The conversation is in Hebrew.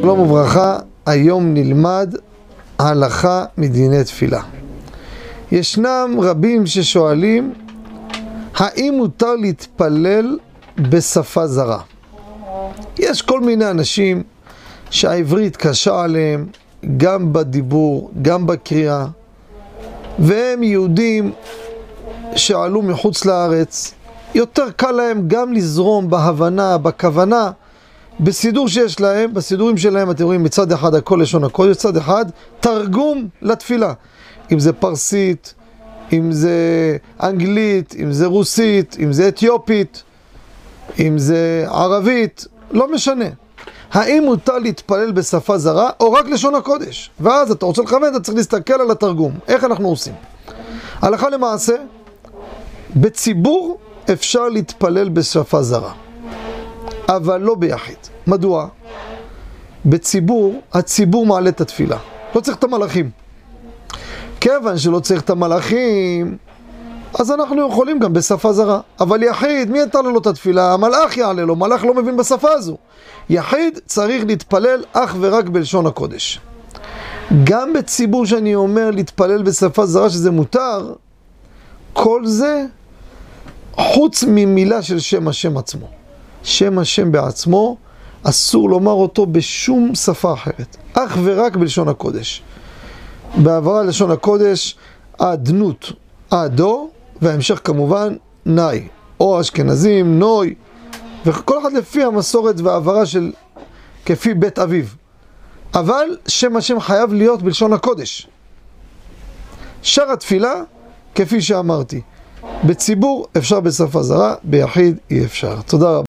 שלום וברכה, היום נלמד הלכה מדיני תפילה. ישנם רבים ששואלים, האם מותר להתפלל בשפה זרה? יש כל מיני אנשים שהעברית קשה עליהם, גם בדיבור, גם בקריאה, והם יהודים שעלו מחוץ לארץ, יותר קל להם גם לזרום בהבנה, בכוונה, בסידור שיש להם, בסידורים שלהם אתם רואים מצד אחד הכל לשון הקודש, מצד אחד תרגום לתפילה. אם זה פרסית, אם זה אנגלית, אם זה רוסית, אם זה אתיופית, אם זה ערבית, לא משנה. האם מותר להתפלל בשפה זרה או רק לשון הקודש? ואז אתה רוצה לכוון, אתה צריך להסתכל על התרגום. איך אנחנו עושים? הלכה למעשה, בציבור אפשר להתפלל בשפה זרה. אבל לא ביחיד. מדוע? בציבור, הציבור מעלה את התפילה. לא צריך את המלאכים. כיוון שלא צריך את המלאכים, אז אנחנו יכולים גם בשפה זרה. אבל יחיד, מי יתעלה לו את התפילה? המלאך יעלה לו, מלאך לא מבין בשפה הזו. יחיד צריך להתפלל אך ורק בלשון הקודש. גם בציבור שאני אומר להתפלל בשפה זרה שזה מותר, כל זה חוץ ממילה של שם השם עצמו. שם השם בעצמו, אסור לומר אותו בשום שפה אחרת, אך ורק בלשון הקודש. בעברה לשון הקודש, אדנות, אדו, וההמשך כמובן נאי, או אשכנזים, נוי, וכל אחד לפי המסורת והעברה של כפי בית אביו. אבל שם השם חייב להיות בלשון הקודש. שאר התפילה, כפי שאמרתי, בציבור אפשר בשפה זרה, ביחיד אי אפשר. תודה רבה.